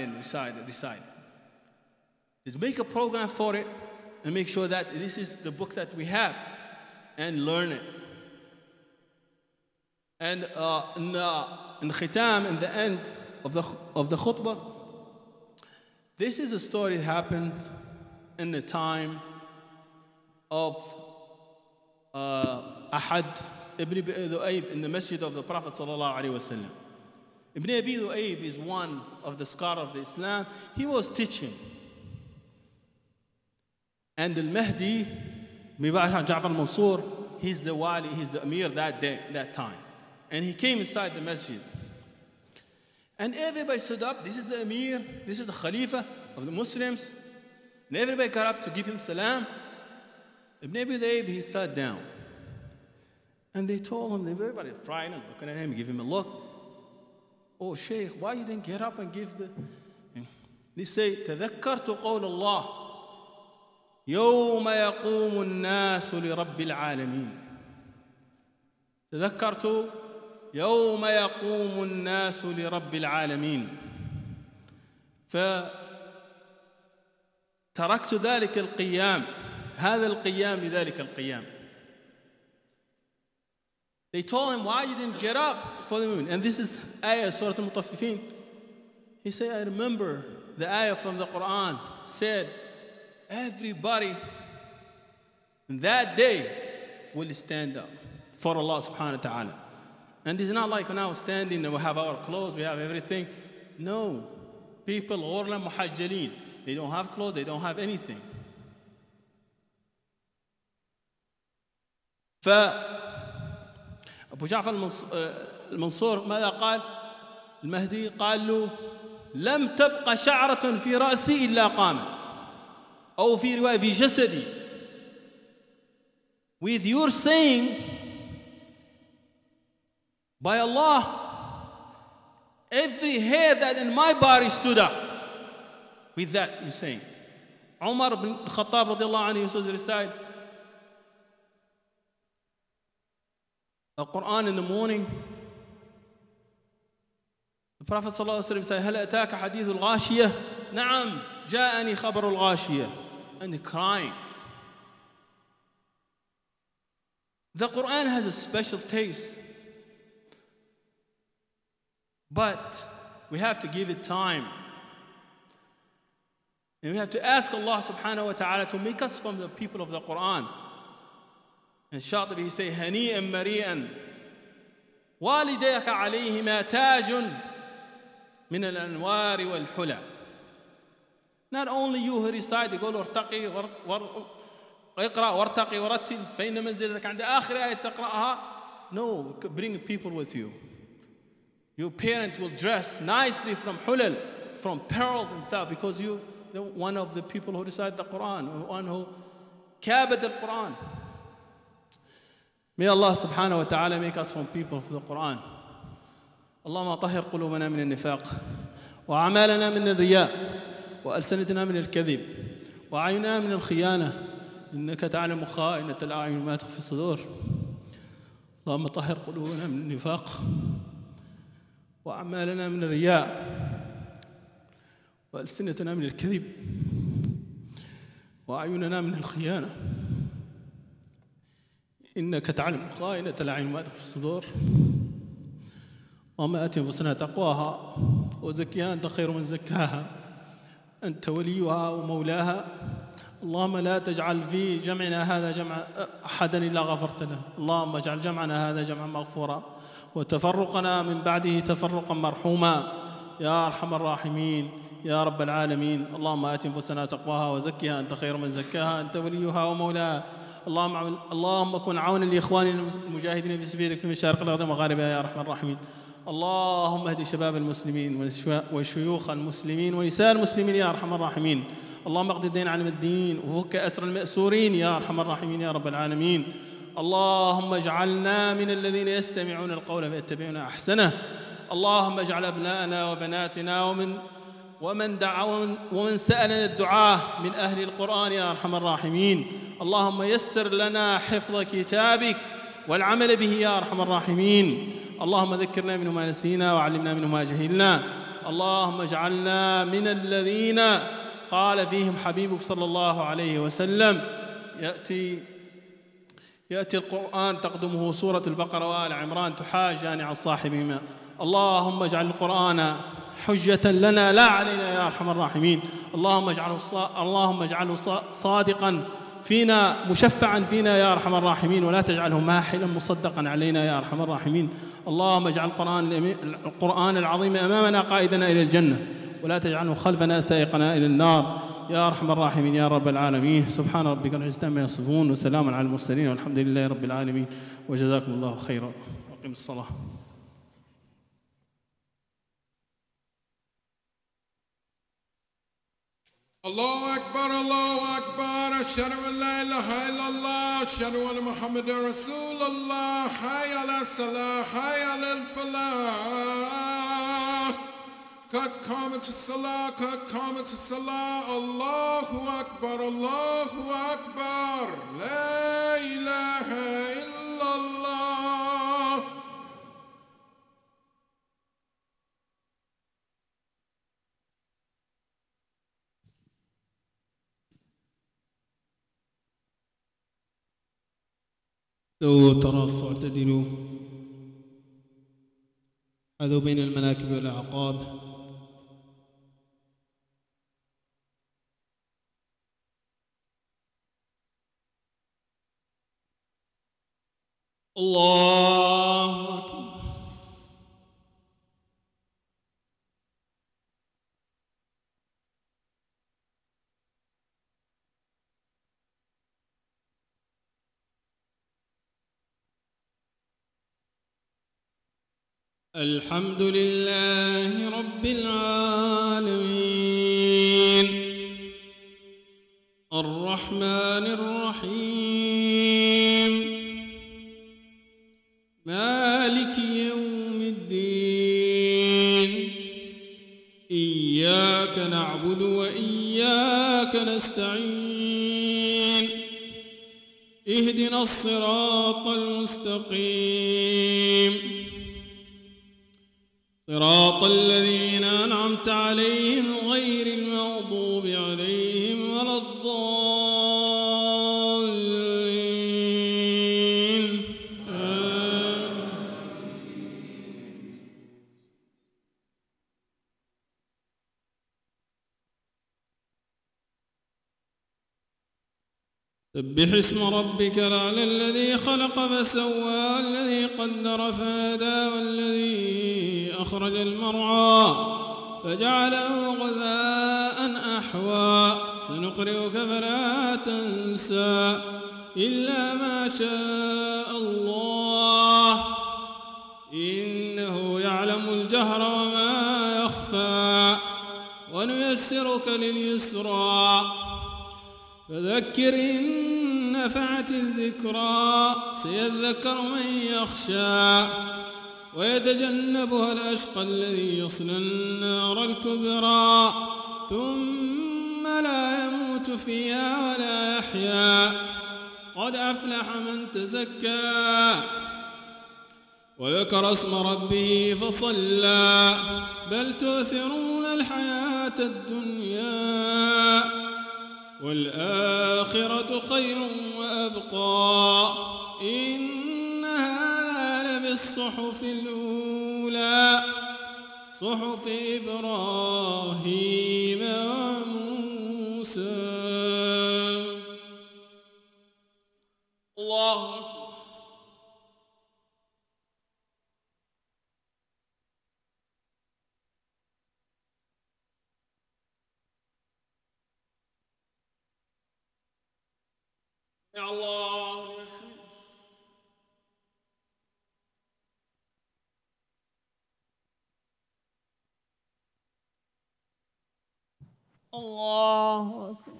Just make a program for it and make sure that this is the book that we have and learn it. And in the khitam, in the end of the khutbah, this is a story that happened in the time of Ahad ibn Abi Dhu'ayb in the masjid of the Prophet sallallahu alaihi wasallam. Ibn Abi Dhu'ayb is one of the scholars of Islam. He was teaching. And al-Mahdi, Ja'far al-Mansur, he's the wali, he's the emir that time. And he came inside the masjid. And everybody stood up. This is the emir, this is the khalifa of the Muslims. And everybody got up to give him salam. Ibn Abi Dhu'ayb, he sat down. And they told him, everybody was frightened, looking at him, give him a look. Oh, Shaykh, why you didn't get up and give the... They say, تذكرت قول الله يوم يقوم الناس لرب العالمين. تذكرت يوم يقوم الناس لرب العالمين. فتركت ذلك القيام، هذا القيام لذلك القيام. They told him, why you didn't get up for the moon? And this is ayah, Surah Al-Mutaffifin. He said, I remember the ayah from the Quran said, everybody in that day will stand up for Allah subhanahu wa ta'ala. And it's not like now standing and we have our clothes, we have everything. No. People, ghurla muhajjalin, they don't have clothes, they don't have anything. أبو جعفر المنصور ماذا قال؟ المهدي قال له لم تبقى شعرة في رأسي إلا قامت، أو في رواية في جسدي. With your saying, by Allah, every hair that in my body stood up. With that you're saying. Umar ibn Khattab radiallahu anhu used to recite the Quran in the morning. The Prophet sallallahu alaihi wasallam said, هل أتاك حديث الغاشية؟ نعم جاءني خبر الغاشية. And crying. The Quran has a special taste. But we have to give it time. And we have to ask Allah subhanahu wa ta'ala to make us from the people of the Quran. And Shatibi, he say, هنيئا مريئا والديك عليهما تاج من الأنوار والحلى. Not only you who recite, يقول ارتقي اقرأ وارتقي ورتل فإن منزلتك عند آخر آية تقرأها. No, bring people with you. Your parent will dress nicely from hulal, from pearls and stuff, because you one of the people who recite the Quran, one who kabad the Quran. May Allah subhanahu wa ta'ala make us from people of the Quran. اللهم طهر قلوبنا من النفاق وأعمالنا من الرياء وألسنتنا من الكذب وأعيننا من الخيانة إنك تعلم خائنة الأعين وما تخفي الصدور. اللهم طهر قلوبنا من النفاق وأعمالنا من الرياء وألسنتنا من الكذب وأعيننا من الخيانة إنك تعلم خائنة الأعين وما تخفي الصدور. اللهم آت أنفسنا تقواها وزكها أنت خير من زكاها أنت وليها ومولاها. اللهم لا تجعل في جمعنا هذا جمع أحدا إلا غفرت له. اللهم اجعل جمعنا هذا جمعا مغفورا وتفرقنا من بعده تفرقا مرحوما يا أرحم الراحمين يا رب العالمين. اللهم آت أنفسنا تقواها وزكها أنت خير من زكاها أنت وليها ومولاها. اللهم كن عونا لإخواننا المجاهدين في سبيلك في مشارق الأرض ومغاربها يا أرحم الراحمين. اللهم اهد شباب المسلمين وشيوخ المسلمين ونساء المسلمين يا أرحم الراحمين. اللهم اقض الدين عن الدين وفك أسر المأسورين يا أرحم الراحمين يا رب العالمين. اللهم اجعلنا من الذين يستمعون القول فيتبعون أحسنه. اللهم اجعل أبناءنا وبناتنا ومن دعا ومن سألنا الدعاء من أهل القرآن يا أرحم الراحمين. اللهم يسر لنا حفظ كتابك والعمل به يا أرحم الراحمين. اللهم ذكرنا منه ما نسينا وعلمنا منه ما جهلنا. اللهم اجعلنا من الذين قال فيهم حبيبك صلى الله عليه وسلم يأتي القرآن تقدمه سورة البقرة وآل عمران تحاجان عن صاحبهما. اللهم اجعل القرآن حجة لنا لا علينا يا أرحم الراحمين. اللهم اجعله صادقا فينا مشفعا فينا يا أرحم الراحمين ولا تجعله ماحلا مصدقا علينا يا أرحم الراحمين. اللهم اجعل القرآن العظيم أمامنا قائدنا إلى الجنة ولا تجعله خلفنا سائقنا إلى النار يا أرحم الراحمين يا رب العالمين. سبحان ربك رب العزة عما يصفون وسلام على المرسلين والحمد لله رب العالمين وجزاكم الله خيرا. وأقم الصلاة. الله أكبر الله أكبر أشهد أن لا إله إلا الله أشهد أن محمدا رسول الله. حي على الصلاة حي على الفلاح قد قامت الصلاة قد قامت الصلاة. الله أكبر الله أكبر لا إله إلا الله. استووا تراصوا اعتدلوا حذوا بين المناكب والأعقاب. الله أكبر. الحمد لله رب العالمين الرحمن الرحيم مالك يوم الدين إياك نعبد وإياك نستعين اهدنا الصراط المستقيم صراط الذين أنعمت عليهم غير المغضوب عليهم ولا الضالين. سبح اسم ربك الأعلى الذي خلق فسوى والذي قدر فهدى والذي أخرج المرعى فجعله غثاء أحوى سنقرئك فلا تنسى إلا ما شاء الله إنه يعلم الجهر وما يخفى ونيسرك لليسرى فذكر إن نفعت الذكرى سيذكر من يخشى ويتجنبها الأشقى الذي يصلى النار الكبرى ثم لا يموت فيها ولا يحيا قد أفلح من تزكى وذكر اسم ربه فصلى بل تؤثرون الحياة الدنيا والآخرة خير وأبقى إن هذا لبالصحف الأولى صحف إبراهيم وموسى. الله يا الله الله أكبر.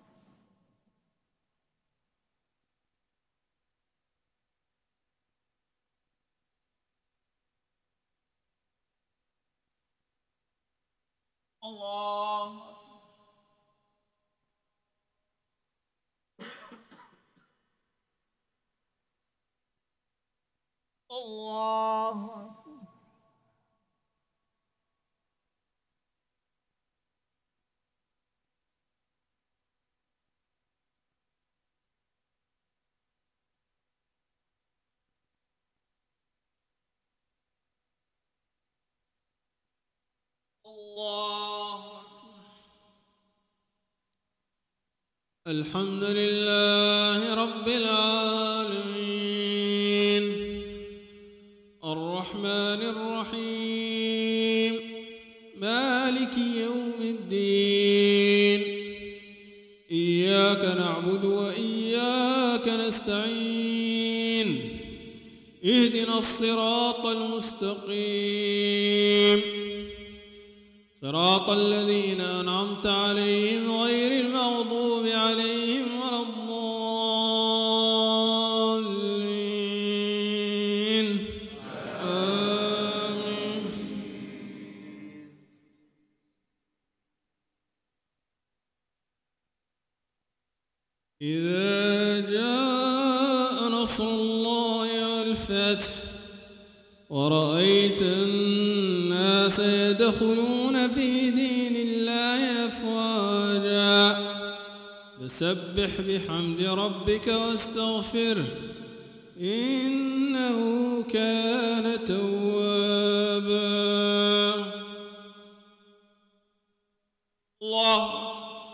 الله الله الله. الحمد لله رب العالمين الرحمن الرحيم مالك يوم الدين إياك نعبد وإياك نستعين اهدنا الصراط المستقيم صراط الذين أنعمت عليهم غير المغضوب عليهم ولا الضالين آمين. إذا جاء نصر الله والفتح ورأيت الناس يدخلون في دين الله أفواجا فسبح بحمد ربك واستغفره إنه كان توابا. الله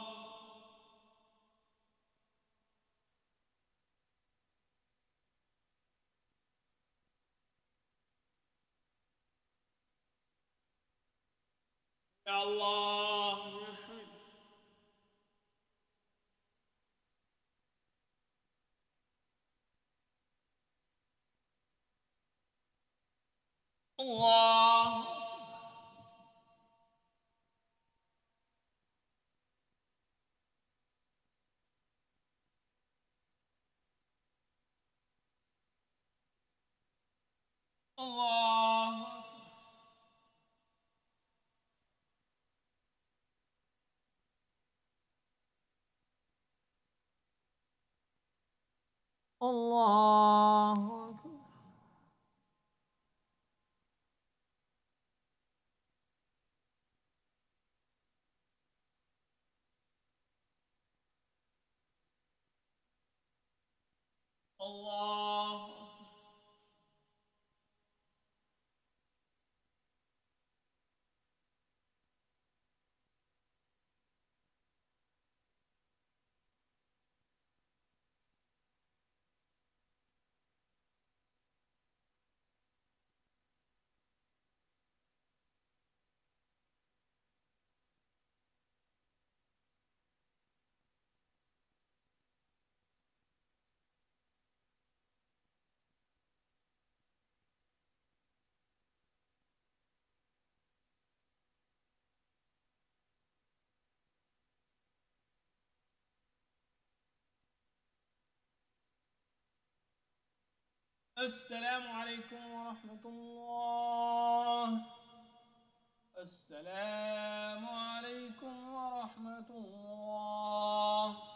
يا الله الله الله الله الله السلام عليكم ورحمة الله. السلام عليكم ورحمة الله.